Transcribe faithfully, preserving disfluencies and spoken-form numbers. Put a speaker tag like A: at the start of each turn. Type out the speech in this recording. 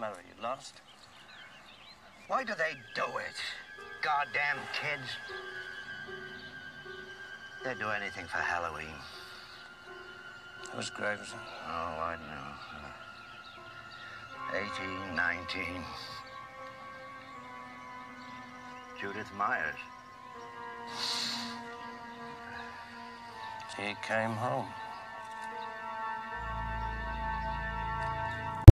A: matter? You lost?
B: Why do they do it? Goddamn kids. They'd do anything for Halloween.
A: Who's Gravesend?
B: Oh, I know. eighteen, nineteen. Judith Myers.
A: He came home.